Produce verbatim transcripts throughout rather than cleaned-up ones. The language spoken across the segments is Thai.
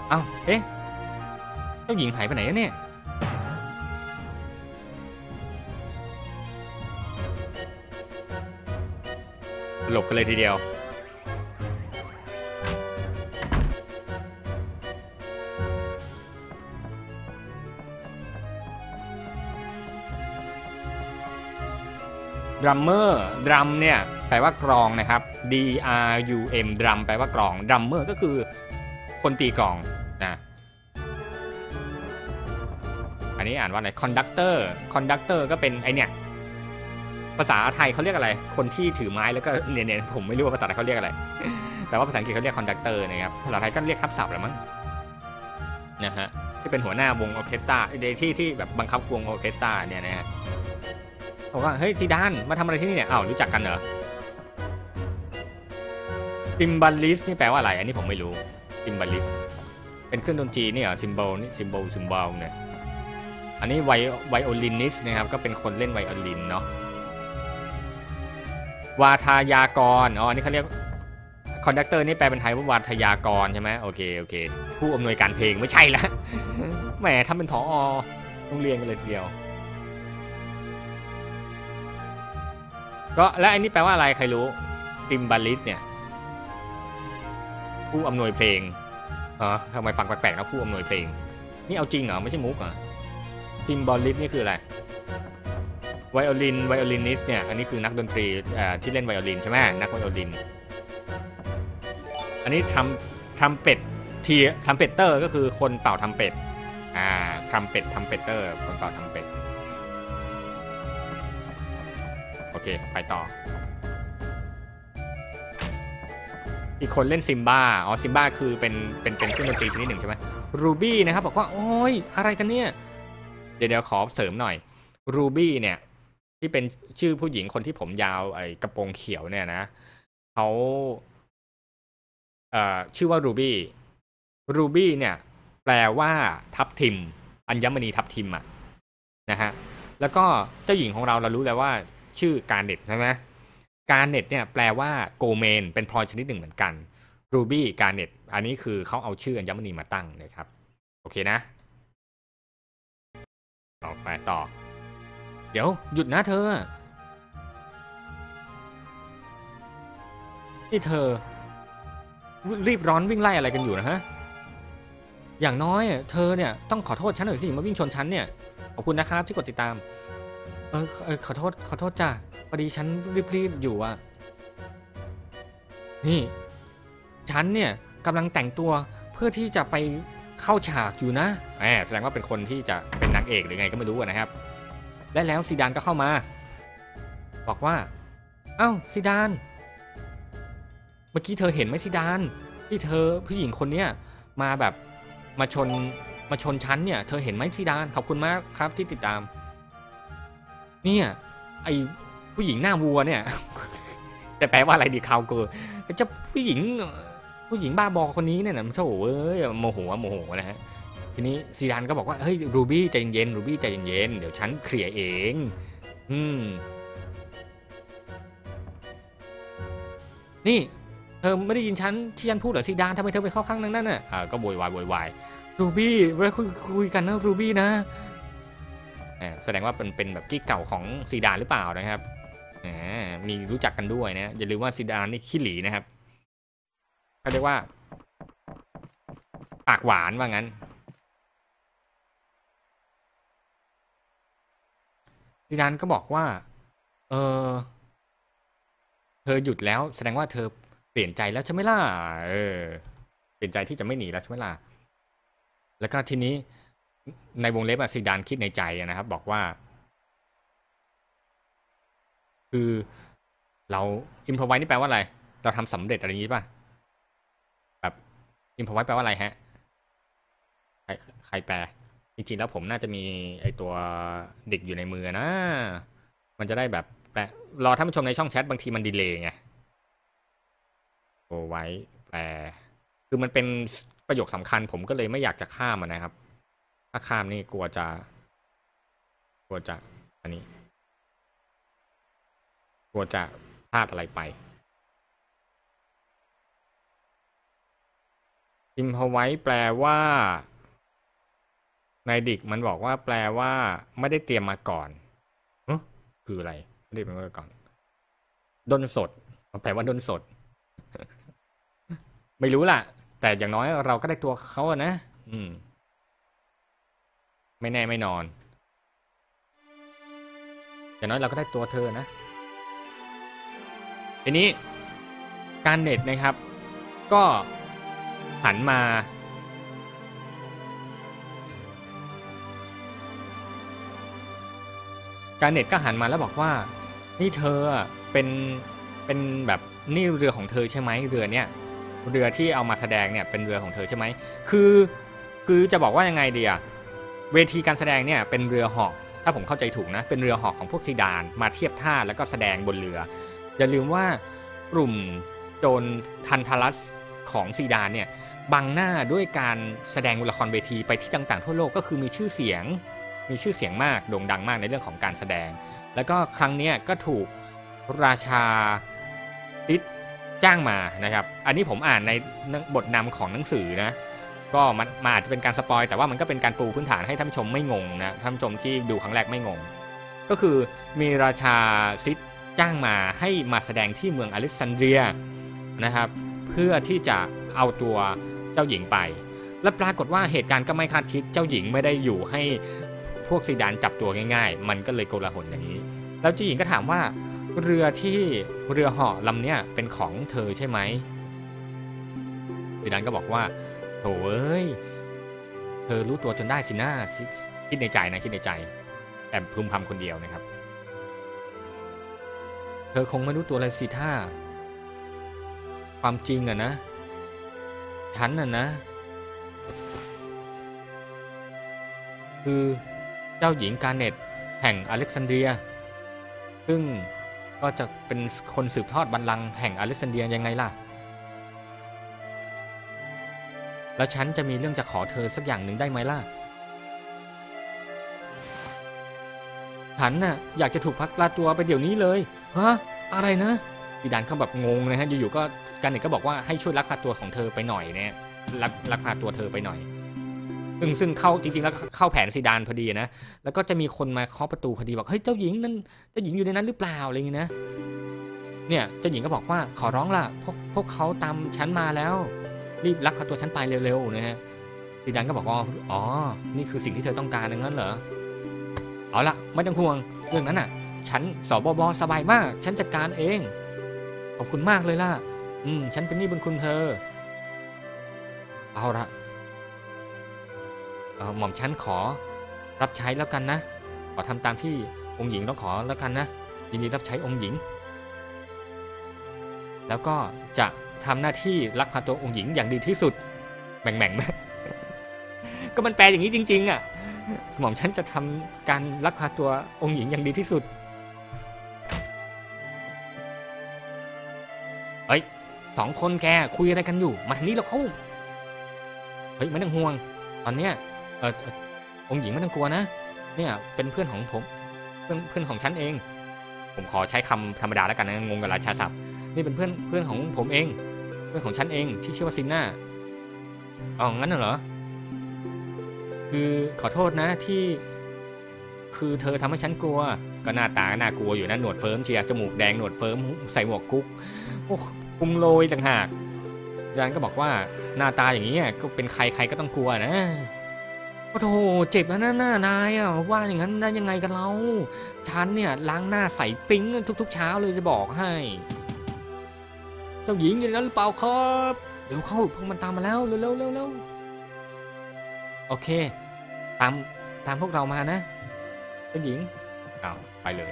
เอ้าเอ๊ะเจ้าหญิงหายไปไหนเนี่ยหลบกันเลยทีเดียวดรัมเมอร์ดรัมเนี่ยแปลว่ากลองนะครับ D R U M ดรัมแปลว่ากลองดรัมเมอร์ก็คือคนตีกลองนะอันนี้อ่านว่าอะไรคอนดักเตอร์คอนดักเตอร์ก็เป็นไอเนี่ยภาษาไทยเขาเรียกอะไรคนที่ถือไม้แล้วก็เนี่ยเนี่ยผมไม่รู้ว่าภาษาไทยเขาเรียกอะไรแต่ว่าภาษาอังกฤษเขาเรียกคอนดักเตอร์นะครับภาษาไทยก็เรียกทับศัพท์แหละมั้งนะฮะที่เป็นหัวหน้าวงออเคสตราที่ที่แบบบังคับวงออเคสตราเนี่ยนะฮะบอกว่าเฮ้ยซีดานมาทำอะไรที่นี่เนี่ยอ้าวรู้จักกันเหรอซิมบัลลิสนี่แปลว่าอะไรอันนี้ผมไม่รู้ซิมบัลลิสเป็นเครื่องดนตรีนี่เหรอซิมโบลนี่ซิมโบลซิมโบลเนี่ยอันนี้ไวไวโอลินิสนะครับก็เป็นคนเล่นไวโอลินเนาะวาทายากรอ๋ออันนี้เขาเรียกคอนดักเตอร์นี่แปลเป็นไทยว่าวาทายากรใช่ไหมโอเคโอเคผู้อำนวยการเพลงไม่ใช่ละแหมทำเป็นผอโรงเรียนกันเลยทีเดียวก็และอันนี้แปลว่าอะไรใครรู้ซิมบัลลิสเนี่ยผู้อำนวยเพลงอ๋อทำไมฟังแปลกๆนะผู้อำนวยเพลงนี่เอาจริงเหรอไม่ใช่มุกเหรอซิมบัลลิสนี่คืออะไรไวโอลินไวโอลินิสเนี่ยอันนี้คือนักดนตรีที่เล่นไวโอลินใช่ไหมนักไวโอลินอันนี้ทำทำเป็ดทีทำเป็ดเตอร์ก็คือคนเป่าทำเป็ดอ่าทำเป็ดทำเป็ดเตอร์คนเป่าทำเป็ดโอเคไปต่ออีกคนเล่นซิมบ้าอ๋อซิมบ้าคือเป็นเป็นเป็นเครื่องดนตรีชนิดหนึ่งใช่ไหมรูบี้นะครับบอกว่าโอ้ยอะไรกันเนี่ยเดี๋ยวเดี๋ยวขอเสริมหน่อยรูบี้เนี่ยที่เป็นชื่อผู้หญิงคนที่ผมยาวไอ้กระโปรงเขียวเนี่ยนะเขาเอ่อชื่อว่ารูบี้รูบี้เนี่ยแปลว่าทับทิมอัญมณีทับทิมอ่ะนะฮะแล้วก็เจ้าหญิงของเราเรารู้แล้วว่าชื่อการเน็ตใช่ไหมการเน็ตเนี่ยแปลว่าโกเมนเป็นพลอยชนิดหนึ่งเหมือนกันรูบี้การเน็ตอันนี้คือเขาเอาชื่ออัญมณีมาตั้งนะครับโอเคนะต่อไปต่อเดี๋ยวหยุดนะเธอนี่เธอรีบร้อนวิ่งไล่อะไรกันอยู่นะฮะอย่างน้อยเธอเนี่ยต้องขอโทษฉันหน่อยสิมาวิ่งชนฉันเนี่ยขอบคุณนะครับที่กดติดตามเออเออขอโทษขอโทษจ้ะพอดีฉันรีบๆอยู่อ่ะนี่ฉันเนี่ยกำลังแต่งตัวเพื่อที่จะไปเข้าฉากอยู่นะแหมแสดงว่าเป็นคนที่จะเป็นนางเอกหรือไงก็ไม่รู้นะครับและแล้วซีดานก็เข้ามาบอกว่าเอ้าซีดานเมื่อกี้เธอเห็นไหมซีดานที่เธอผู้หญิงคนเนี้ยมาแบบมาชนมาชนชั้นเนี่ยเธอเห็นไหมซีดานขอบคุณมากครับที่ติดตามเนี่ยไอผู้หญิงหน้าวัวเนี่ยแต่แปลว่าอะไรดีคาวเกอร์เจ้าผู้หญิงผู้หญิงบ้าบอคนนี้เนี่ยนะมันโถ่เว้ยโมโหโมโหนะฮะทีนี้ซีดานก็บอกว่าเฮ้ยรูบี้ใจเย็นรูบี้ใจเย็นเดี๋ยวฉันเคลียร์เองอืมนี่เธอไม่ได้ยินฉันที่ฉันพูดเหรอซีดานทำไมเธอไปเข้าข้างนั่นน่ะอ่าก็โวยวายโวยวายรูบี้เวลาคุยคุยกันนะรูบี้นะแสดงว่าเป็นเป็นแบบกิ๊กเก่าของซีดานหรือเปล่านะครับมีรู้จักกันด้วยนะอย่าลืมว่าซีดานนี่ขี้หลีนะครับเขาเรียกว่าปากหวานว่างั้นซีดานก็บอกว่าเออเธอหยุดแล้วแสดงว่าเธอเปลี่ยนใจแล้วใช่ไหมล่ะเออเปลี่ยนใจที่จะไม่หนีแล้วใช่ไหมล่ะแล้วก็ทีนี้ในวงเล็บซีดานคิดในใจนะครับบอกว่าคือเราอิมพอไว้นี่แปลว่าอะไรเราทำสำเร็จอะไรอย่างนี้ป่ะแบบอิมพอไว้แปลว่าอะไรฮะใครใครแปลจริงๆแล้วผมน่าจะมีไอตัวเด็กอยู่ในมือนะมันจะได้แบบแปลรอท่านผู้ชมในช่องแชทบางทีมันดีเลย์ไงโอไว้แปลคือมันเป็นประโยคสำคัญผมก็เลยไม่อยากจะข้ามมันนะครับถ้าข้ามนี่กลัวจะกลัวจะอันนี้กลัวจะพลาดอะไรไปอิมพอไว้แปลว่าในดิกมันบอกว่าแปลว่าไม่ได้เตรียมมาก่อนเออคืออะไรไม่ได้เตรียมมาก่อนด้นสดแปลว่าด้นสด ไม่รู้ล่ะแต่อย่างน้อยเราก็ได้ตัวเขาอะนะอืมไม่แน่ไม่นอนอย่างน้อยเราก็ได้ตัวเธอนะทีนี้การเน็ตนะครับก็หันมาการเน็ตก็หันมาแล้วบอกว่านี่เธอเป็นเป็นแบบนี่เรือของเธอใช่ไหมเรือเนี้ยเรือที่เอามาแสดงเนี่ยเป็นเรือของเธอใช่ไหมคือคือจะบอกว่ายังไงดีอะเวทีการแสดงเนี่ยเป็นเรือเหาะถ้าผมเข้าใจถูกนะเป็นเรือเหาะของพวกซีดานมาเทียบท่าแล้วก็แสดงบนเรืออย่าลืมว่ากลุ่มโจรทันทารัสของซีดานเนี่ยบังหน้าด้วยการแสดงละครเวทีไปที่ต่างๆทั่วโลกก็คือมีชื่อเสียงมีชื่อเสียงมากโด่งดังมากในเรื่องของการแสดงแล้วก็ครั้งนี้ก็ถูกราชาติดจ้างมานะครับอันนี้ผมอ่านในบทนำของหนังสือนะก็มันมาอาจจะเป็นการสปอยแต่ว่ามันก็เป็นการปูพื้นฐานให้ท่านผู้ชมไม่งงนะท่านผู้ชมที่ดูครั้งแรกไม่งงก็คือมีราชาซิดจ้างมาให้มาแสดงที่เมืองอเล็กซานเดรียนะครับเพื่อที่จะเอาตัวเจ้าหญิงไปและปรากฏว่าเหตุการณ์ก็ไม่คาดคิดเจ้าหญิงไม่ได้อยู่ให้พวกซีดานจับตัวง่ายๆมันก็เลยโกลาหลอย่างนี้แล้วเจ้าหญิงก็ถามว่าเรือที่เรือเหาะลำเนี้ยเป็นของเธอใช่ไหมซีดานก็บอกว่าโถ่เอ้ยเธอรู้ตัวจนได้สินะคิดในใจนะคิดในใจแต่พึมพำคนเดียวนะครับเธอคงไม่รู้ตัวอะไรสิท่าความจริงอะนะฉันน่ะนะคือเจ้าหญิงการเน็ตแห่งอเล็กซานเดรียซึ่งก็จะเป็นคนสืบทอดบัลลังก์แห่งอเล็กซานเดรียยังไงล่ะแล้วฉันจะมีเรื่องจะขอเธอสักอย่างหนึ่งได้ไหมล่ะฉันน่ะอยากจะถูกพักพาตัวไปเดี๋ยวนี้เลยฮะอะไรนะซีดานเขาแบบงงนะฮะอยู่ๆก็การเน็ตก็บอกว่าให้ช่วยลักพาตัวของเธอไปหน่อยเนี่ยลักลักพาตัวเธอไปหน่อยซึ่งซึ่งเข้าจริงๆแล้วเข้าแผนซีดานพอดีนะแล้วก็จะมีคนมาเคาะประตูพอดีบอกเฮ้ยเจ้าหญิงนั่นเจ้าหญิงอยู่ในนั้นหรือเปล่าอะไรอย่างนี้นะเนี่ยเจ้าหญิงก็บอกว่าขอร้องล่ะพวกพวกเขาตามฉันมาแล้วรีบลักพาตัวฉันไปเร็วๆนะฮะซีดานก็บอกว่าอ๋อนี่คือสิ่งที่เธอต้องการอย่างนั้นเหรอเอาละไม่ต้องห่วงเรื่องนั้นน่ะฉันสบบบสบายมากฉันจัดการเองขอบคุณมากเลยล่ะอืมฉันเป็นหนี้บุญคุณเธอเอาละเออหม่อมฉันขอรับใช้แล้วกันนะขอทำตามที่องค์หญิงต้องขอแล้วกันนะยินดีรับใช้องค์หญิงแล้วก็จะทำหน้าที่ลักพาตัวองค์หญิงอย่างดีที่สุดแบ่งแบ่งไหม ก็มันแปลอย่างนี้จริงๆอ่ะหม่อมฉันจะทำการลักพาตัวองค์หญิงอย่างดีที่สุดเฮ้ยสองคนแกคุยอะไรกันอยู่มาทางนี้แล้วเขาเฮ้ยไม่ต้องห่วงตอนเนี้ยเออองค์หญิงไม่ต้องกลัวนะเนี่ยเป็นเพื่อนของผมเพื่อนเพื่อนของฉันเองผมขอใช้คำธรรมดาแล้วกันนะงงกับราชาศัพท์นี่เป็นเพื่อนเพื่อนของผมเองเพื่อนของฉันเองที่ชื่อว่าซินน่าอ๋องั้นเหรอคือขอโทษนะที่คือเธอทำให้ฉันกลัวก็หน้าตาน่ากลัวอยู่นะหนวดเฟิร์มเชียร์จมูกแดงหนวดเฟิร์มใส่หมวกกุ๊กโอ้พุงโรยต่างหากอาจารย์ก็บอกว่าหน้าตาอย่างนี้ก็เป็นใครใครก็ต้องกลัวนะโอ้โหเจ็บนะหน้านายอ่ะว่าอย่างนั้นได้ยังไงกันเราฉันเนี่ยล้างหน้าใส่ปิ๊งทุกๆเช้าเลยจะบอกให้เจ้าหญิงอย่างนั้นหรือเปล่าครับเดี๋ยวเข้าพวกมันตามมาแล้วเร็วเร็วเร็วเร็วโอเคตามตามพวกเรามานะเจ้าหญิงอ้าวไปเลย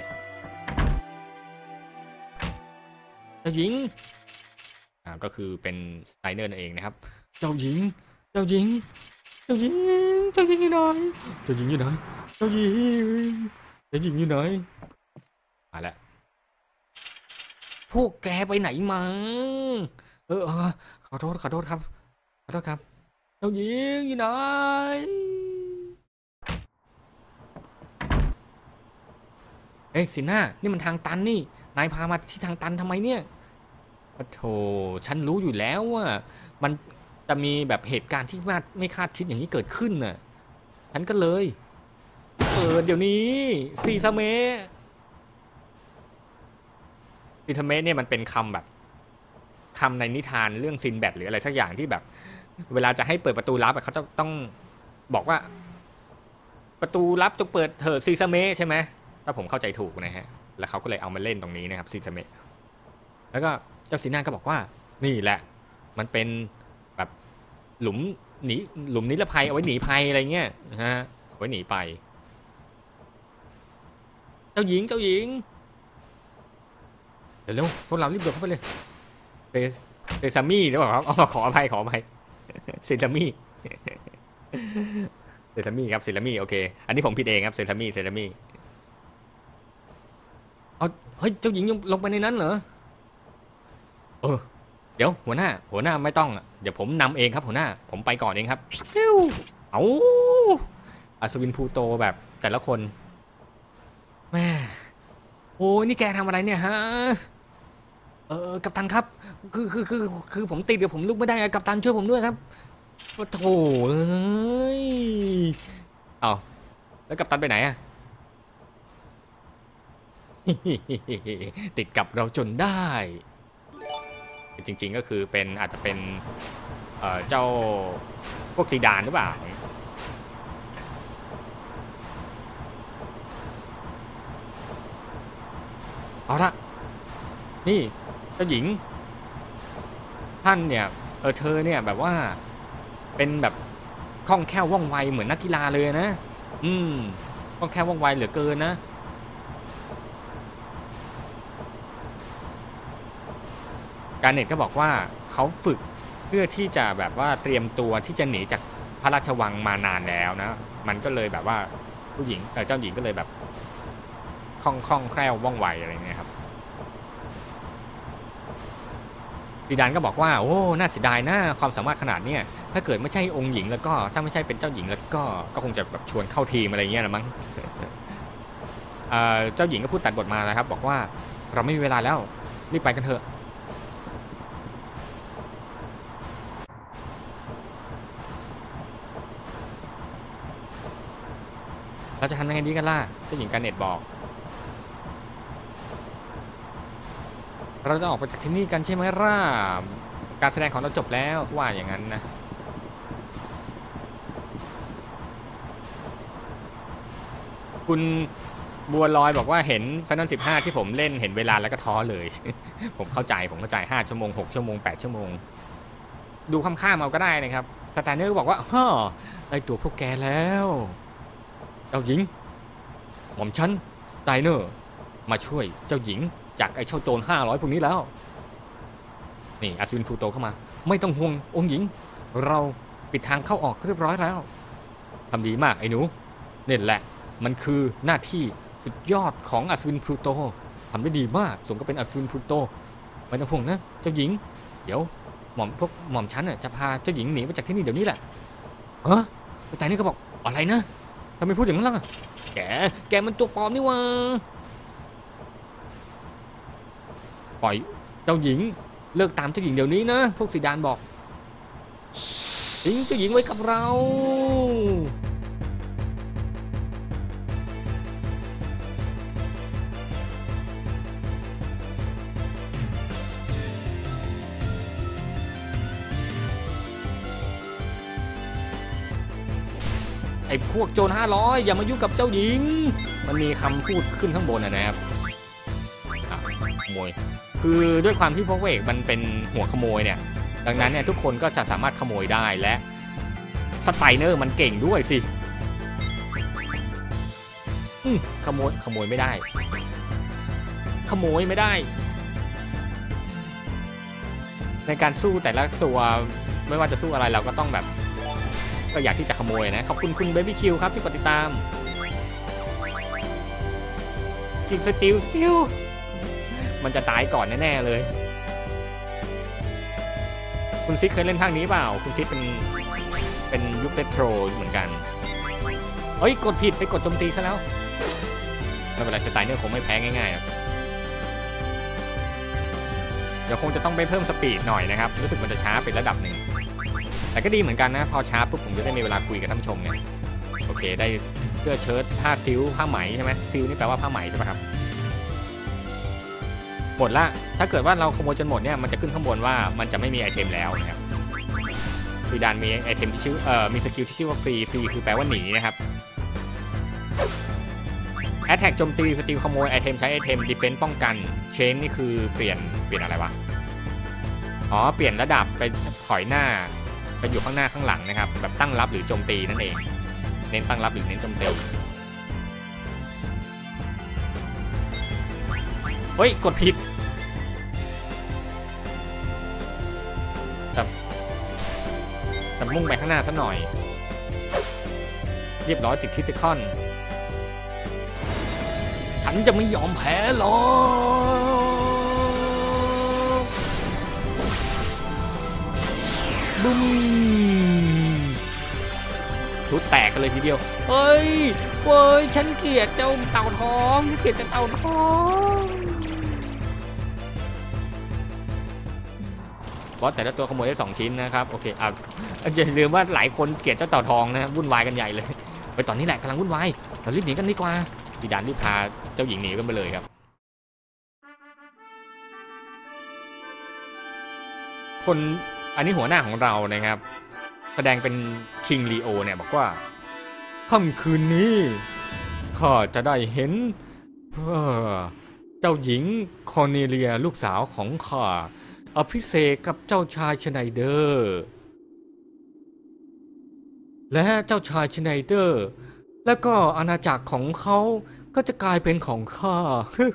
เจ้าหญิงอ่าก็คือเป็นสไตเนอร์นั่นเองนะครับเจ้าหญิงเจ้าหญิงเจ้าหญิงเจ้าหญิงอยู่ไหนเจ้าหญิงอยู่ไหนเจ้าหญิงเจ้าหญิงอยู่ไหนมาแล้วพวกแกไปไหนมาเออขอโทษขอโทษครับขอโทษครับเจ้าหญิงอยู่ไหนเอ้ยสิน่านี่มันทางตันนี่นายพามาที่ทางตันทำไมเนี่ยโธ่ฉันรู้อยู่แล้วว่ามันจะมีแบบเหตุการณ์ที่ไม่คาดคิดอย่างนี้เกิดขึ้นน่ะฉันก็เลยเปิดเดี๋ยวนี้ซีซาเมะซีซาเมะเนี่ยมันเป็นคำแบบคำในนิทานเรื่องซินแบดหรืออะไรสักอย่างที่แบบเวลาจะให้เปิดประตูลับเขาจะต้องบอกว่าประตูลับจงเปิดเถอะซีซาเมะใช่ไหมถ้าผมเข้าใจถูกนะฮะแล้วเขาก็เลยเอามาเล่นตรงนี้นะครับซีซาเมะแล้วก็เจ้าซีน่าก็บอกว่านี่แหละมันเป็นแบบหลุมหนีหลุมนิรภัยเอาไว้หนีภัยอะไรเงี้ยนะฮะไว้หนีไปเจ้าหญิงเจ้าหญิงเดี๋ยวเร็วพวกเรารีบเดินเข้าไปเลยเซเซซามี่หรือเปล่าครับเอามาขออภัยขออภัยเซซามี่เซซามี่ครับเซซามี่โอเคอันนี้ผมผิดเองครับเซซามี่เซซามี่เอาเฮ้ยเจ้าหญิงลงไปในนั้นเหรอเออเดี๋ยวหัวหน้าหัวหน้าไม่ต้องเดี๋ยวผมนำเองครับหัวหน้าผมไปก่อนเองครับเอาอัศวินพูโตแบบแต่ละคนแม่โอ้นี่แกทำอะไรเนี่ยฮะเออกัปตันครับคือคือคือคือผมติดเดี๋ยวผมลุกไม่ได้กัปตันช่วยผมด้วยครับโถเอ้ยเอาแล้วกัปตันไปไหนอะติดกับเราจนได้จริงๆก็คือเป็นอาจจะเป็นเอ่อเจ้าพวกซีดานหรือเปล่าเอาละนี่เจ้าหญิงท่านเนี่ยเออเธอเนี่ยแบบว่าเป็นแบบคล่องแคล่วว่องไวเหมือนนักกีฬาเลยนะอืมคล่องแคล่วว่องไวเหลือเกินนะการเน็ตก็บอกว่าเขาฝึกเพื่อที่จะแบบว่าเตรียมตัวที่จะหนีจากพระราชวังมานานแล้วนะมันก็เลยแบบว่าผู้หญิงเออเจ้าหญิงก็เลยแบบคล่องคล่องแคล่วว่องไวอะไรเงี้ยครับซีดานก็บอกว่าโอ้น่าเสียดายนะความสามารถขนาดเนี้ยถ้าเกิดไม่ใช่องค์หญิงแล้วก็ถ้าไม่ใช่เป็นเจ้าหญิงแล้วก็ก็คงจะแบบชวนเข้าทีมอะไรเงี้ยนะมั้งเจ้าหญิงก็พูดตัดบทมานะครับบอกว่าเราไม่มีเวลาแล้วรีบไปกันเถอะเราจะทำยังไงดีกันล่ะเจ้าหญิงการเน็ตบอกเราจะออกไปจากที่นี่กันใช่ไหมล่ะการแสดงของเราจบแล้วว่าอย่างนั้นนะคุณบัวลอยบอกว่าเห็น Final สิบห้าที่ผมเล่นเห็นเวลาแล้วก็ท้อเลยผมเข้าใจผมเข้าใจห้าชั่วโมงหกชั่วโมงแปดชั่วโมงดูค่ำๆเอาก็ได้นะครับสแตนเนอร์บอกว่าฮ่อได้ตัวพวกแกแล้วเจ้าหญิงหม่อมฉันสไตเนอร์มาช่วยเจ้าหญิงจากไอ้เจ้าโจรห้าร้อยพวกนี้แล้วนี่อัศวินพลูโตเข้ามาไม่ต้องห่วงองค์หญิงเราปิดทางเข้าออกเรียบร้อยแล้วทำดีมากไอ้หนูนี่แหละมันคือหน้าที่สุดยอดของอัศวินพลูโตทำได้ดีมากสมก็เป็นอัศวินพลูโตไม่ต้องห่วงนะเจ้าหญิงเดี๋ยวหม่อมพวกหม่อมฉันน่ะจะพาเจ้าหญิงหนีไปจากที่นี่เดี๋ยวนี้แหละฮะแต่นี่ก็บอกอะไรนะทำไมพูดอย่างนั้นล่ะแกแกมันตัวปลอมนี่วะปล่อยเจ้าหญิงเลิกตามเจ้าหญิงเดี๋ยวนี้นะพวกซีดานบอกทิ้งเจ้าหญิงไว้กับเราไอ้พวกโจรห้าร้อยอย่ามายุ่งกับเจ้าหญิงมันมีคำพูดขึ้นข้างบนนะครับขโมยคือด้วยความที่พวกเอกมันเป็นหัวขโมยเนี่ยดังนั้นเนี่ยทุกคนก็จะสามารถขโมยได้และสไตเนอร์มันเก่งด้วยสิขโมยขโมยไม่ได้ขโมยไม่ได้ในการสู้แต่ละตัวไม่ว่าจะสู้อะไรเราก็ต้องแบบก็อยากที่จะขโมยนะขอบคุณคุณเบบี้คิวครับที่กดติดตามคิงสติลสติลมันจะตายก่อนแน่ๆเลยคุณซิกเคยเล่นภาคนี้เปล่าคุณซิกเป็นเป็นยุคเรโทรเหมือนกันเฮ้ยกดผิดไปกดโจมตีซะแล้วไม่เป็นไรสไตล์เนี่ยคงไม่แพ้ง่ายๆนะเดี๋ยวคงจะต้องไปเพิ่มสปีดหน่อยนะครับรู้สึกมันจะช้าเป็นระดับหนึ่งแต่ก็ดีเหมือนกันนะพอช้าปุ๊บผมจะได้มีเวลาคุยกับท่านผู้ชมไงโอเคได้เสื้อเชิ้ตผ้าซิลผ้าไหมใช่ไหมซิลนี่แปลว่าผ้าไหมใช่ไหมครับหมดละถ้าเกิดว่าเราขโมยจนหมดเนี่ยมันจะขึ้นข้างบนว่ามันจะไม่มีไอเทมแล้วนะครับซีดานมีไอเทมที่ชื่อเอ่อมีสกิลที่ชื่อว่าฟรีฟรีคือแปลว่าหนีนะครับแอตแทกโจมตีสกิลขโมยไอเทมใช้ไอเทมดิเฟนซ์ป้องกันเชนนี่คือเปลี่ยนเปลี่ยนอะไรวะอ๋อเปลี่ยนระดับไปถอยหน้าไปอยู่ข้างหน้าข้างหลังนะครับแบบตั้งรับหรือโจมตีนั่นเองเน้นตั้งรับหรือเน้นโจมตีเฮ้ยกดผิดแต่แต่มุ่งไปข้างหน้าซะหน่อยเรียบร้อยติดคริติคอนฉันจะไม่ยอมแพ้หรอกบุ้มชุดแตกกันเลยทีเดียวเฮ้ยเว้ยฉันเกลียดเจ้าเต่าทองฉันเกลียดเจ้าเต่าทองบอสแต่ละตัวขโมยได้สองชิ้นนะครับโอเคอ่ะอย่าลืมว่าหลายคนเกลียดเจ้าเต่าทองนะวุ่นวายกันใหญ่เลยไปตอนนี้แหละกำลังวุ่นวายเรารีบหนีกันดีกว่าพี่ดานรีบพาเจ้าหญิงหนีกันไปเลยครับคนอันนี้หัวหน้าของเรานะครับแสดงเป็นคิงลีโอเนี่ยบอกว่าค่ำคืนนี้ข้าจะได้เห็นเจ้าหญิงคอร์เนเลียลูกสาวของข้าอภิเษกกับเจ้าชายชไนเดอร์และเจ้าชายชไนเดอร์แล้วก็อาณาจักรของเขาก็จะกลายเป็นของข้า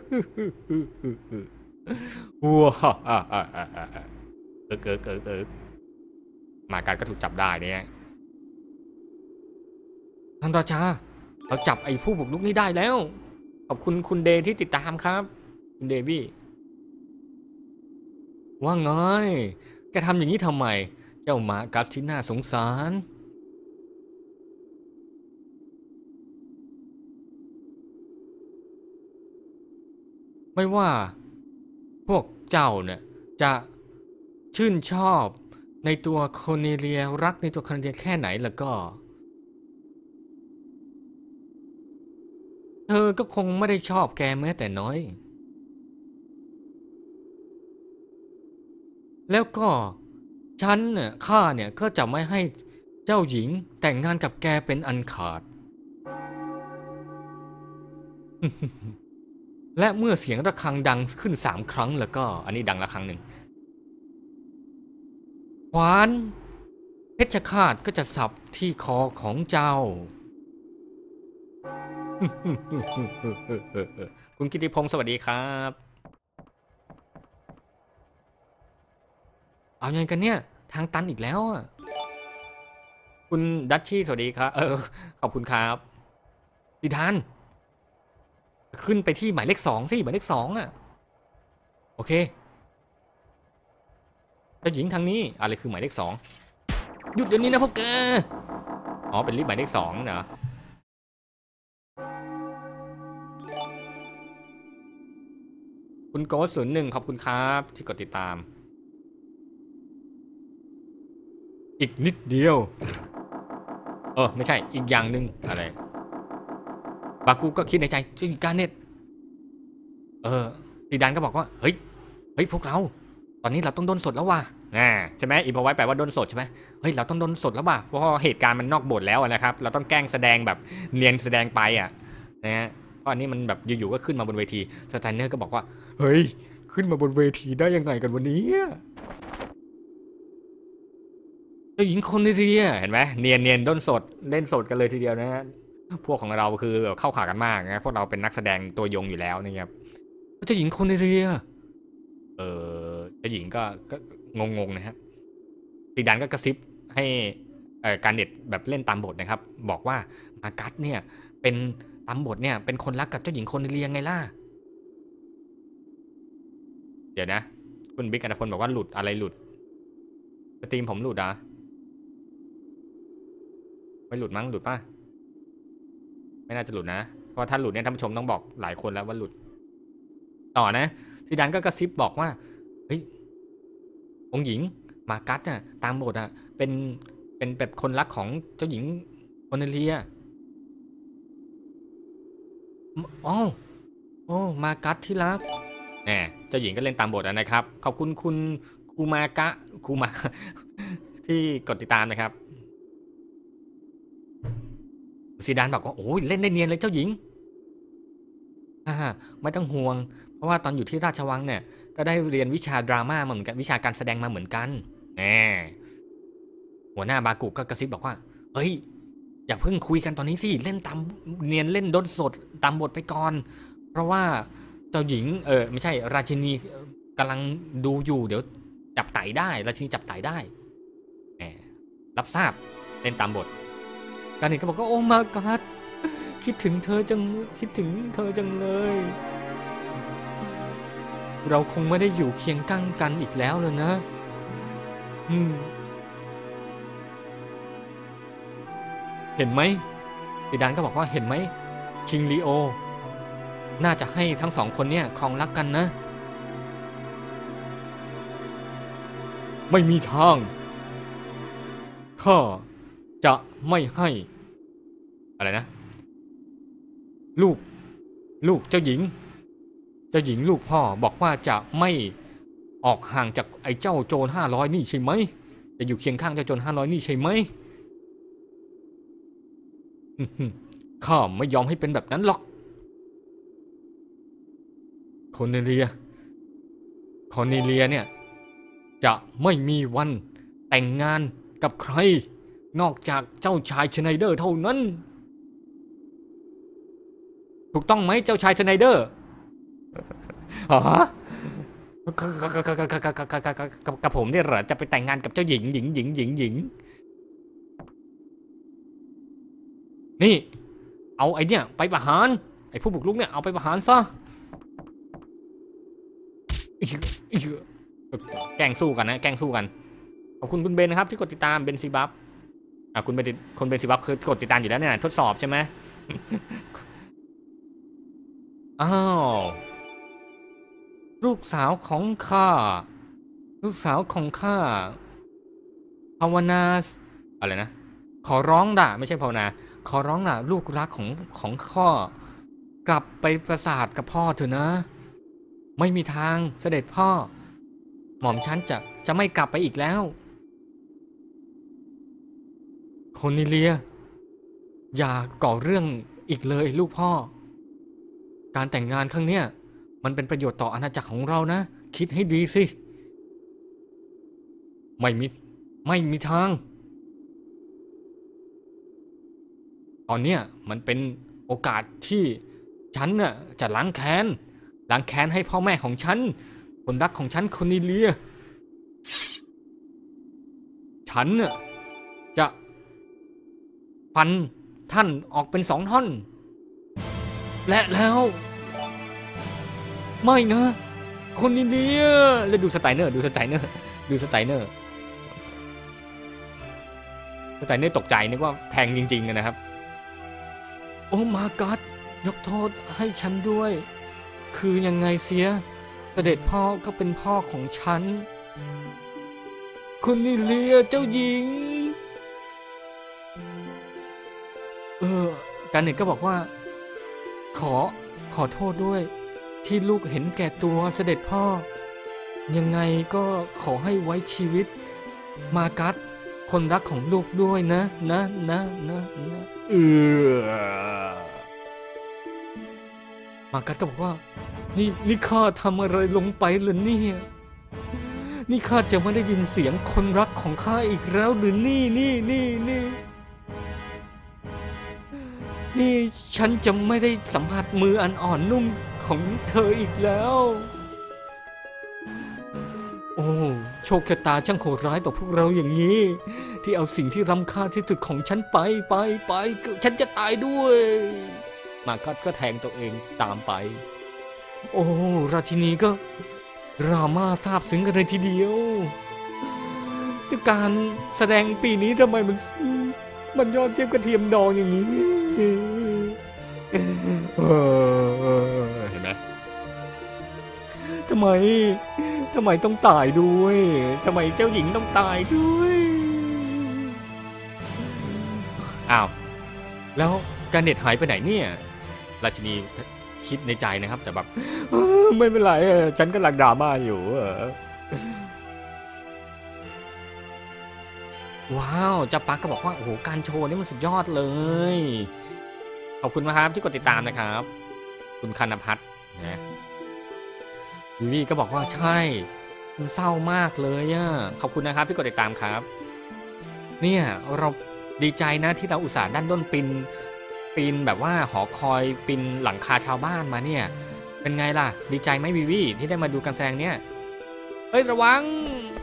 ว้าเออเออเออเออมาการก็ถูกจับได้เนี่ยท่านราชาเราจับไอ้ผู้บุกรุกนี้ได้แล้วขอบคุณคุณเดย์ที่ติดตามครับคุณเดวี่ว่าไงแกทำอย่างนี้ทำไมเจ้ามากัสที่น่าสงสารไม่ว่าพวกเจ้าเนี่ยจะชื่นชอบในตัวโคเนเลียรักในตัวโคเนเลียแค่ไหนแล้วก็เธอก็คงไม่ได้ชอบแกแม้แต่น้อยแล้วก็ฉันเนี่ยข้าเนี่ยก็จะไม่ให้เจ้าหญิงแต่งงานกับแกเป็นอันขาด และเมื่อเสียงระฆังดังขึ้นสามครั้งแล้วก็อันนี้ดังละครั้งหนึ่งขวานเพชฌฆาตก็จะสับที่คอของเจ้า คุณกิติพงศ์สวัสดีครับเอาอย่างกันเนี่ยทางตันอีกแล้วอ่ะคุณดัชชี่สวัสดีครับเออขอบคุณครับดิทานขึ้นไปที่หมายเลขสองสิหมายเลขสองอ่ะโอเคเจ้าหญิงทางนี้อะไรคือหมายเลขสองหยุดเดี๋ยวนี้นะพวกแกอ๋อเป็นลิฟต์หมายเลขสองเนาะคุณโกศูนย์หนึ่งขอบคุณครับที่กดติดตามอีกนิดเดียวเออไม่ใช่อีกอย่างหนึ่งอะไรบากูก็คิดในใจจริงการเน็ตเออซีดานก็บอกว่าเฮ้ยเฮ้ยพวกเราตอนนี้เราต้องโดนสดแล้วว่ะอ่าใช่ไหมอีพอไว้แปลว่าโดนสดใช่ไหมเฮ้ยเราต้องโดนสดแล้วว่ะเพราะเหตุการณ์มันนอกบทแล้วนะครับเราต้องแกล้งแสดงแบบเนียนแสดงไปอ่ะนะฮะเพราะอันนี้มันแบบอยู่ๆก็ขึ้นมาบนเวทีสไตเนอร์ก็บอกว่าเฮ้ยขึ้นมาบนเวทีได้ยังไงกันวันนี้เจ้าหญิงคนนี้เห็นไหมเนียนเนียนด้นสดเล่นสดกันเลยทีเดียวนะฮะพวกของเราคือเข้าขากันมากนะพวกเราเป็นนักแสดงตัวยงอยู่แล้วนะครับเจ้าหญิงคนนี้เออเจ้าหญิงก็งงๆนะฮะซีดานก็กระซิบให้การเน็ตแบบเล่นตามบทนะครับบอกว่ามากัสเนี่ยเป็นตามบทเนี่ยเป็นคนรักกับเจ้าหญิงคนนี้ไงล่ะเดี๋ยวนะคุณบิ๊กอนันต์พลบอกว่าหลุดอะไรหลุดสตรีมผมหลุดอ่ะไม่หลุดมั้งหลุดป่ะไม่น่าจะหลุดนะเพราะถ้าหลุดเนี่ยท่านผู้ชมต้องบอกหลายคนแล้วว่าหลุดต่อนะซีดานก็กระซิบบอกว่าเฮ้ยองค์หญิงมากัสน่ะตามบทอ่ะเป็นเป็นแบบคนรักของเจ้าหญิงโอเนเลียอ๋อโอ้มากัสที่รักแหมเจ้าหญิงก็เล่นตามบทนะครับขอบคุณคุณคูมากะคูมาที่กดติดตามนะครับซีดานบอกว่าโอ้ยเล่นได้เนียนเลยเจ้าหญิงอ่าไม่ต้องห่วงเพราะว่าตอนอยู่ที่ราชวังเนี่ยก็ได้เรียนวิชาดราม่ามาเหมือนกันวิชาการแสดงมาเหมือนกันแหมหัวหน้าบากุก็กระซิบบอกว่าเฮ้ยอย่าเพิ่งคุยกันตอนนี้สิเล่นตามเนียนเล่นดนสดตามบทไปก่อนเพราะว่าเจ้าหญิงเออไม่ใช่ราชินีกำลังดูอยู่เดี๋ยวจับไต่ได้ราชินีจับไต่ได้แหมรับทราบเล่นตามบทการเห็นก็บอกว่าโอ้มากัสคิดถึงเธอจังคิดถึงเธอจังเลยเราคงไม่ได้อยู่เคียงข้างกันอีกแล้วเลยนะอืมเห็นไหมซีดานก็บอกว่าเห็นไหมคิงลีโอน่าจะให้ทั้งสองคนเนี่ยครองรักกันนะไม่มีทางข้าจะไม่ให้อะไรนะลูกลูกเจ้าหญิงเจ้าหญิงลูกพ่อบอกว่าจะไม่ออกห่างจากไอ้เจ้าโจรห้าร้อยนี่ใช่ไหมจะอยู่เคียงข้างเจ้าโจรห้าร้อยนี่ใช่ไหมข้าไม่ยอมให้เป็นแบบนั้นหรอกคอนเนเลียคอนเนเลียเนี่ยจะไม่มีวันแต่งงานกับใครนอกจากเจ้าชายชไนเดอร์เท่านั้นถูกต้องไหมเจ้าชายชไนเดอร์ฮะกับผมเนี่ยเหรอจะไปแต่งงานกับเจ้าหญิงหญิงหญิงหญิงหญิงนี่เอาไอเนี่ยไปประหารไอผู้บุกรุกเนี่ยเอาไปประหารซะแกล้งสู้กันนะแกล้งสู้กันขอบคุณคุณเบนนะครับที่กดติดตามเบนซีบัฟอ่ะคุณเบนคนเบนซีบัฟคือกดติดตามอยู่แล้วเนี่ยทดสอบใช่ไหมอ้าวลูกสาวของข้าลูกสาวของข้าภาวนาอะไรนะขอร้องด่าไม่ใช่ภาวนาขอร้องด่าลูกรักของของข้อกลับไปประสาทกับพ่อเถอะนะไม่มีทางเสด็จพ่อหม่อมฉันจะจะไม่กลับไปอีกแล้วโคนิเลียอย่าก่อเรื่องอีกเลยลูกพ่อการแต่งงานครั้งเนี้ยมันเป็นประโยชน์ต่ออาณาจักรของเรานะคิดให้ดีสิไม่มีไม่มีทางตอนเนี้ยมันเป็นโอกาสที่ฉันน่ะจะล้างแค้นล้างแค้นให้พ่อแม่ของฉันคนรักของฉันโคนิเลียฉันน่ะจะฟันท่านออกเป็นสองท่อนและแล้วไม่นะโคนิเลียแล้วดูสไตเนอร์ดูสไตเนอร์ดูสไตเนอร์สไตเนอร์ตกใจนึกว่าแทงจริงๆนะครับโอ้มากัสยกโทษให้ฉันด้วยคือยังไงเสียเสด็จพ่อก็เป็นพ่อของฉันคุณนิเลียเจ้าหญิงเออการเน็ตก็บอกว่าขอขอโทษด้วยที่ลูกเห็นแก่ตัวเสด็จพ่อยังไงก็ขอให้ไว้ชีวิตมากัสคนรักของลูกด้วยนะนะนะนะนะเออมากัสก็บอกว่านี่นี่ข้าทำอะไรลงไปเหรอเนี่ยนี่ข้าจะไม่ได้ยินเสียงคนรักของข้าอีกแล้วหรือนี่นี่นี่นี่นี่ฉันจะไม่ได้สัมผัสมืออันอ่อนนุ่มของเธออีกแล้วโอ้โชคชะตาช่างโหดร้ายต่อพวกเราอย่างนี้ที่เอาสิ่งที่รำคาญที่สุดของฉันไปไปไปฉันจะตายด้วยมากัสก็แทงตัวเองตามไปโอ้ราชินีก็ดราม่าทาบซึ้งกันเลยทีเดียวการแสดงปีนี้ทำไมมันมันยอดเยี่ยมกระเทียมดองอย่างนี้เห็นไหมทำไมทำไมต้องตายด้วยทำไมเจ้าหญิงต้องตายด้วยอ้าวแล้วการเน็ตหายไปไหนเนี่ยราชินีคิดในใจนะครับแต่แบบไม่เป็นไรฉันกำลังดราม่าอยู่ว้าวเจ้าปักก็บอกว่าโอ้โหการโชว์นี่มันสุดยอดเลยขอบคุณนะครับที่กดติดตามนะครับคุณคณพัฒน์นะวิวีก็บอกว่าใช่มันเศร้ามากเลยอ่ะขอบคุณนะครับที่กดติดตามครับเนี่ยเราดีใจนะที่เราอุตส่าห์ด้านด้นปีนปีนแบบว่าหอคอยปีนหลังคาชาวบ้านมาเนี่ยเป็นไงล่ะดีใจไหมวิวีที่ได้มาดูการแสดงเนี่ยเฮ้ยระวัง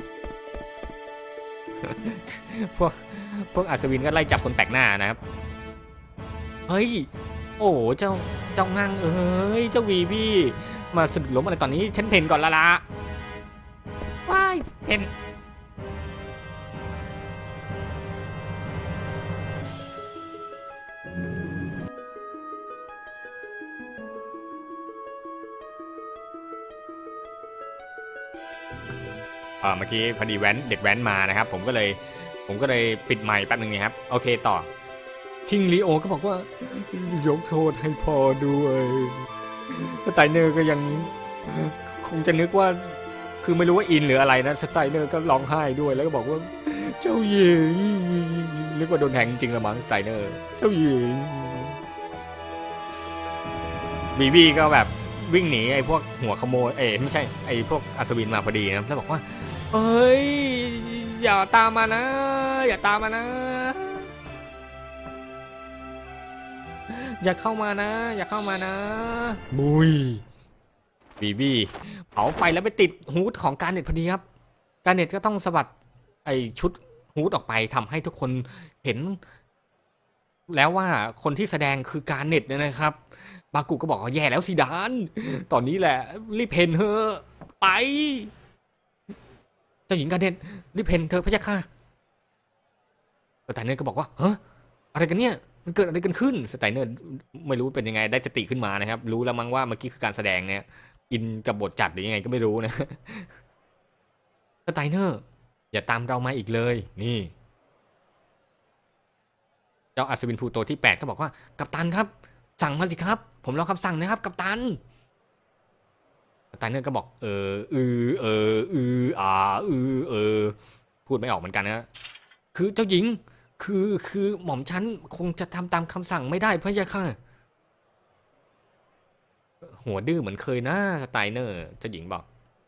พวกพวกอัศวินก็ไล่จับคนแปลกหน้านะครับเฮ้ยโอ้เจ้าเจ้างั่งเอ้ยเจ้าวีวีมาสะดุดล้มอะไรตอนนี้ฉันเพ่นก่อนละละว้ายเพ่นเมื่อกี้พอดีแว้นเด็กแว้นมานะครับผมก็เลยผมก็เลยปิดไมค์แป๊บนึงนะครับโอเคต่อคิงลีโอก็บอกว่ายกโทษให้พอด้วยสไตเนอร์ก็ยังคงจะนึกว่าคือไม่รู้ว่าอินหรืออะไรนะสไตเนอร์ก็ร้องไห้ด้วยแล้วก็บอกว่าเจ้าหญิงนึกว่าโดนแทงจริงละมั้งสไตเนอร์เจ้าหญิงบีบีก็แบบวิ่งหนีไอ้พวกหัวขโมยเอ้ไม่ใช่ไอ้พวกอัศวินมาพอดีนะแล้วบอกว่าเอ้ยอย่าตามมานะอย่าตามมานะอย่าเข้ามานะอย่าเข้ามานะบุยบีบีเผาไฟแล้วไปติดฮูดของการเน็ตพอดีครับการเน็ตก็ต้องสะบัดไอชุดฮูดออกไปทำให้ทุกคนเห็นแล้วว่าคนที่แสดงคือการเน็ตเนี่ยนะครับบากุก็บอกว่าแย่แล้วสิดานตอนนี้แหละรีบเพนเธอไปเจ้าหญิงการเน็ตรีบเพนเธอพะยะค่ะแต่สไตเนอร์ก็บอกว่าเฮ้ออะไรกันเนี่ยมันเกิดอะไรกันขึ้นสไตเนอร์ไม่รู้เป็นยังไงได้สติขึ้นมานะครับรู้แล้วมั้งว่าเมื่อกี้คือการแสดงเนี่ยอินกับบทจัดหรือยังไงก็ไม่รู้นะสไตเนอร์อย่าตามเรามาอีกเลยนี่เจ้าอัศวินพลูโตที่แปดก็บอกว่ากัปตันครับสั่งมาสิครับผมรอคำสั่งนะครับกัปตันสไตเนอร์ก็บอกเออเออเออเอออ่าเออเออพูดไม่ออกเหมือนกันนะคือเจ้าหญิงคือคือหม่อมฉันคงจะทำตามคำสั่งไม่ได้พะยะค่ะหัวดื้อเหมือนเคยนะสไตเนอร์เจ้าหญิงบอก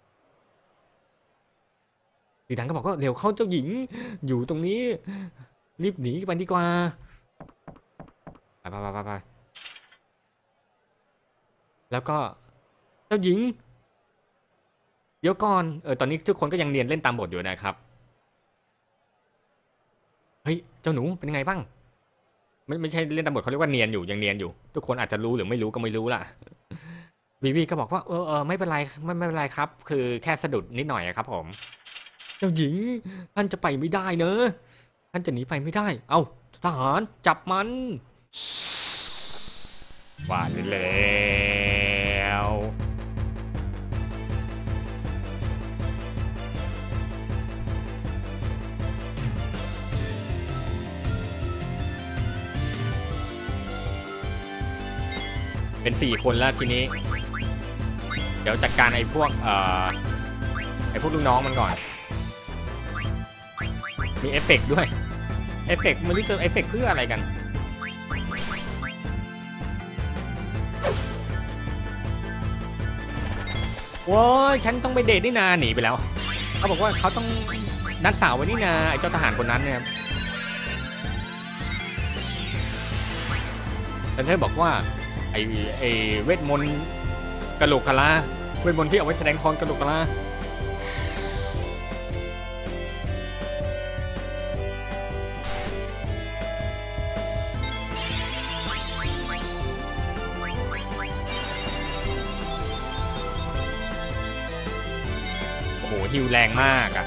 ดีดังก็บอกว่าเร็วเข้าเจ้าหญิงอยู่ตรงนี้รีบหนีไปดีกว่าไปไปไปไปแล้วก็เจ้าหญิงเดี๋ยวก่อนเออตอนนี้ทุกคนก็ยังเรียนเล่นตามบทอยู่นะครับเฮ้ยเจ้าหนูเป็นยังไงบ้างไม่ไม่ใช่เล่นตามบทเขาเรียกว่าเนียนอยู่ยังเนียนอยู่ทุกคนอาจจะรู้หรือไม่รู้ก็ไม่รู้ล่ะวีวีก็บอกว่าเออเออไม่เป็นไรไม่ไม่เป็นไรครับคือแค่สะดุดนิดหน่อยครับผมเจ้าหญิงท่านจะไปไม่ได้เนอะท่านจะหนีไปไม่ได้เอ้าทหารจับมันว่าแล้วเป็นสี่คนแล้วทีนี้เดี๋ยวจัดการไอ้พวกเอ่อไอ้พวกลูกน้องมันก่อนมีเอฟเฟกต์ด้วยเอฟเฟกต์มันนี่คือเอฟเฟกต์เพื่ออะไรกันโว้ยฉันต้องไปเดทนี่นาหนีไปแล้วเขาบอกว่าเขาต้องนัดสาวไว้นี่นาไอ้เจ้าทหารคนนั้นเนี่ยแต่เธอบอกว่าไอ้ไอ้เวทมนต์กะโหลกกะลาเวทมนต์ที่เอาไว้แสดงพรกะโหลกกะลาโอ้โหฮิวแรงมากอ่ะ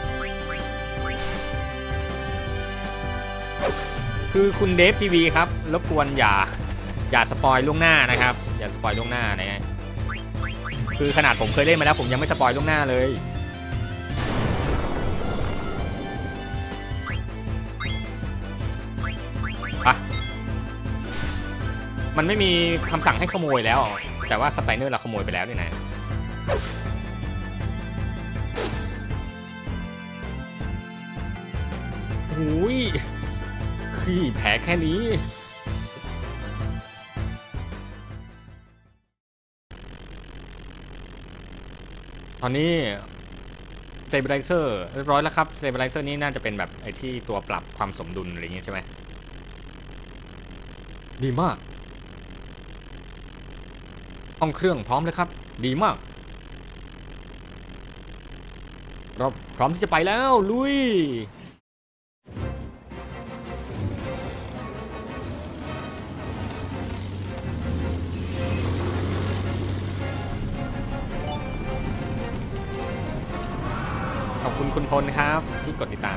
คือคุณเดฟทีวีครับรบกวนอย่าอย่าสปอยล่วงหน้านะครับอย่าสปอยล่วงหน้านะฮะคือขนาดผมเคยเล่นมาแล้วผมยังไม่สปอยล่วงหน้าเลยมันไม่มีคำสั่งให้ขโมยแล้วแต่ว่าสไตเนอร์เราขโมยไปแล้วนี่นะหูยขี้แผลแค่นี้ตอนนี้สเตเบลไลเซอร์เรียบร้อยแล้วครับสเตเบลไลเซอร์นี้น่าจะเป็นแบบไอ้ที่ตัวปรับความสมดุลอะไรอย่างเงี้ยใช่ไหมดีมากห้องเครื่องพร้อมเลยครับดีมากเราพร้อมที่จะไปแล้วลุยขอบคุณคุณพลครับที่กดติดตาม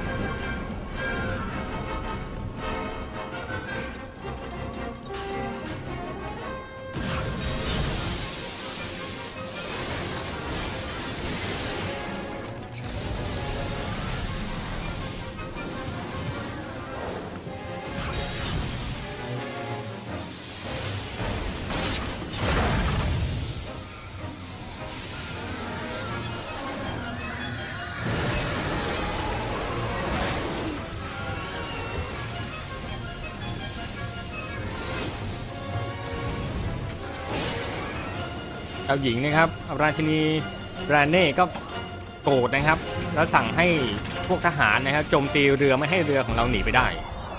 เจ้าหญิงนะครับราชินีแบรนเน่ก็โกรธนะครับแล้วสั่งให้พวกทหารนะครับโจมตีเรือไม่ให้เรือของเราหนีไปได้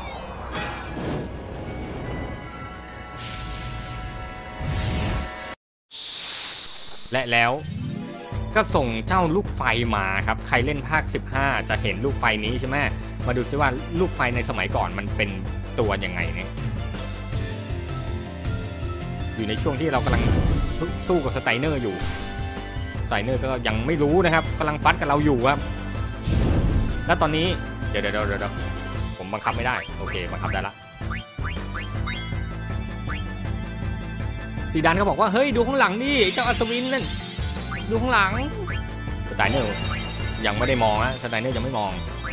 และแล้วก็ส่งเจ้าลูกไฟมาครับใครเล่นภาคสิบห้าจะเห็นลูกไฟนี้ใช่ไหมมาดูซิว่าลูกไฟในสมัยก่อนมันเป็นตัวยังไงเนี่ยอยู่ในช่วงที่เรากำลังสู้กับสไตเนอร์อยู่สไตเนอร์ก็ยังไม่รู้นะครับกำลังฟัดกับเราอยู่ครับแล้วตอนนี้เดี๋ยวเดี๋ยวเดี๋ยวผมบังคับไม่ได้โอเคบังคับได้ละซีดานก็บอกว่าเฮ้ยดูข้างหลังนี่เจ้าอัศวินนั่นดูข้างหลังสไตเนอร์ยังไม่ได้มองนะสไตเนอร์ยังไม่มอง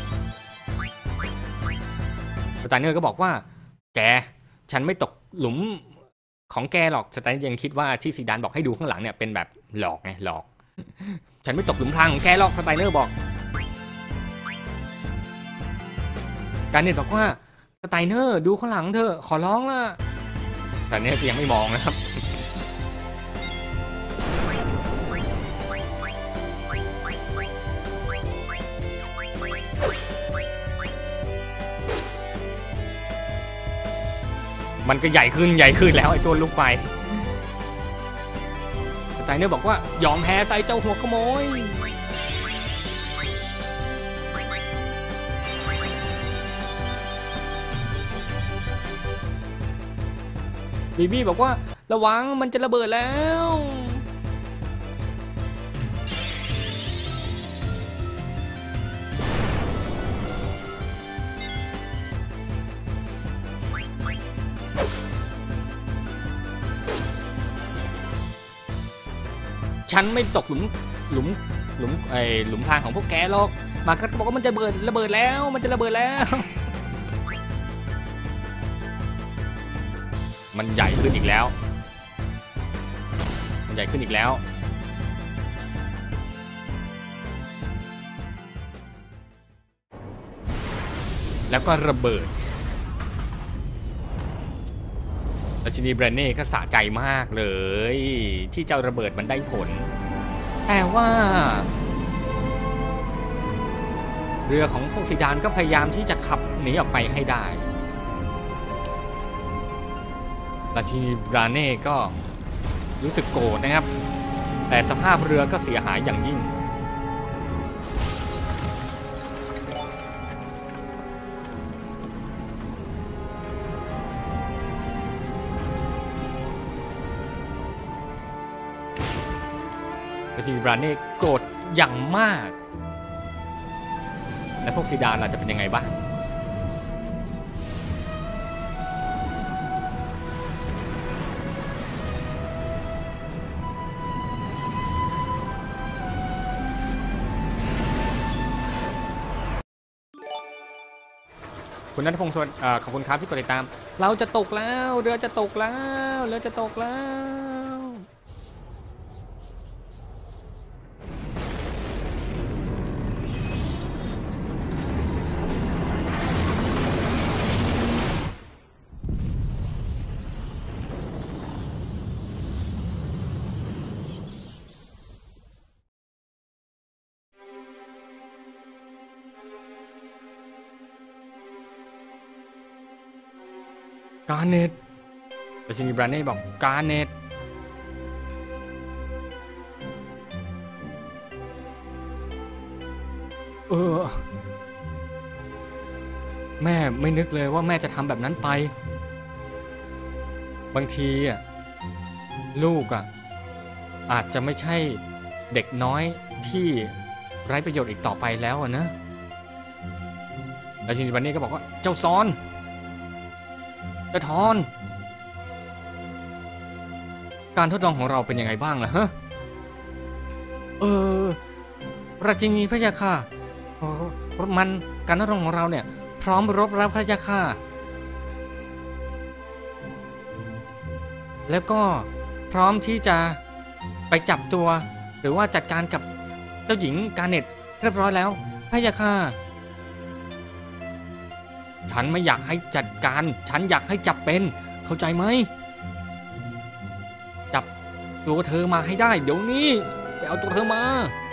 สไตเนอร์ก็บอกว่าแกฉันไม่ตกหลุมของแกหรอกสไตน์ยังคิดว่าที่ซีดานบอกให้ดูข้างหลังเนี่ยเป็นแบบหลอกไงหลอกฉันไม่ตกหลุมพรางของแกหรอกสไตเนอร์บอกการเน็ตบอกว่าสไตเนอร์ดูข้างหลังเธอขอร้องละแต่เนี่ยยังไม่มองนะครับมันก็ใหญ่ขึ้นใหญ่ขึ้นแล้วไอ้ตัวลูกไฟสไตเนอร์บอกว่ายอมแพ้ใส่เจ้าหัวขโมยบีบี้บอกว่าระวังมันจะระเบิดแล้วฉันไม่ตกหลุมหลุมหลุมไอหลุมพรางของพวกแกหรอกมาก็บอกว่ามันจะระเบิดระเบิดแล้วมันจะระเบิดแล้วมันใหญ่ขึ้นอีกแล้วมันใหญ่ขึ้นอีกแล้วแล้วก็ระเบิดราชินีแบรนเน่ก็สะใจมากเลยที่เจ้าระเบิดมันได้ผลแต่ว่าเรือของพวกซีดานก็พยายามที่จะขับหนีออกไปให้ได้ราชินีแบรนเน่ก็รู้สึกโกรธนะครับแต่สภาพเรือก็เสียหายอย่างยิ่งราชินีแบรนเน่โกรธอย่างมากและพวกซีดานจะเป็นยังไงบ้างคุณณัฐพงศ์สวัสดิ์ขอบคุณครับที่กดติดตามเราจะตกแล้วเรือจะตกแล้วเรือจะตกแล้วการเน็ตราชินีบรานเน่บอกการเน็ตเออแม่ไม่นึกเลยว่าแม่จะทำแบบนั้นไปบางทีอ่ะลูกอ่ะอาจจะไม่ใช่เด็กน้อยที่ไร้ประโยชน์อีกต่อไปแล้วนะราชินีบรานเน่ก็บอกว่าเจ้าซอนกระทอนการทดลองของเราเป็นยังไงบ้างล่ะฮะเออราชินีพระยาค่ะมันการทดลองของเราเนี่ยพร้อมรบรับพระยาค่ะแล้วก็พร้อมที่จะไปจับตัวหรือว่าจัดการกับเจ้าหญิงกาเน็ตเรียบร้อยแล้วพระยาค่ะฉันไม่อยากให้จัดการฉันอยากให้จับเป็นเข้าใจไหมจับตัวเธอมาให้ได้เดี๋ยวนี้ไปเอาตัวเธอมา